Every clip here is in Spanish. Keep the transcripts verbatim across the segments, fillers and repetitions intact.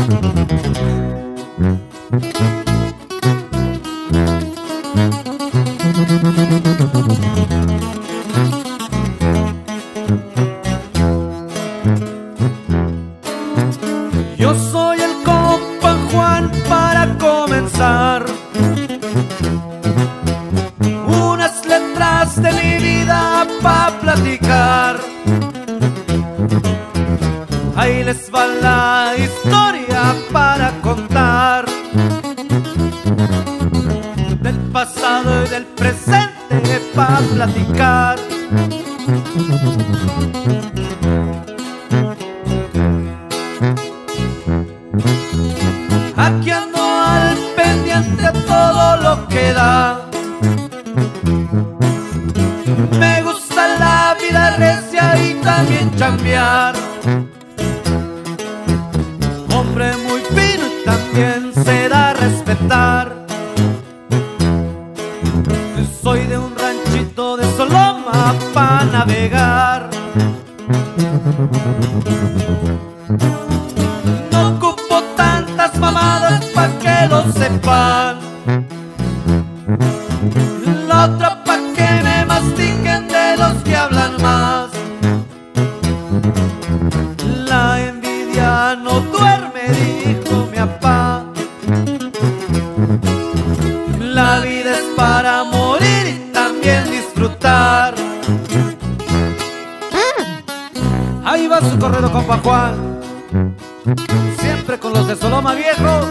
Yo soy el compa Juan para comenzar unas letras de mi vida pa' platicar. Ahí les va la historia para contar del pasado y del presente pa' platicar. Aquí ando al pendiente a todo lo que da. Me gusta la vida recia y también chambear. Hombre muy fino y también se da a respetar. Soy de un ranchito de Soloma pa' navegar. No ocupo tantas mamadas pa' que lo sepan. La otra pa' que me mastiquen de los que hablan más. La envidia no duerme, dijo mi papá. La vida es para morir y también disfrutar. Ahí va su correo, compa Juan, siempre con los de Soloma viejo.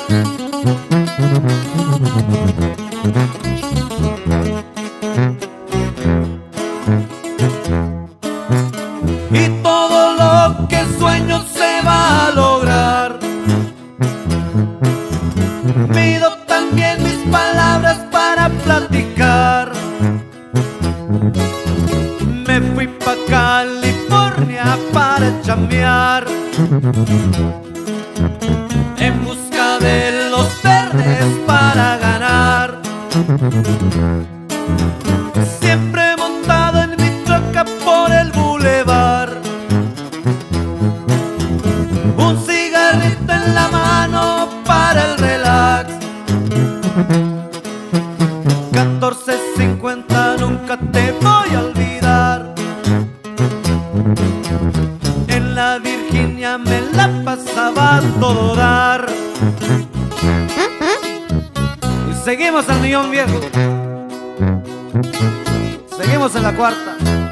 Y todo lo que sueño se va a lograr. Pido también mis palabras para platicar. Me fui pa' California para chambear en busca de los verdes para ganar. Siempre montado en mi troca por el bulevar, un cigarrito en la mano para el relax. catorce cincuenta nunca te voy a olvidar. En la Virginia me la pasaba a todo dar. Y seguimos al millón viejo. Seguimos en la cuarta.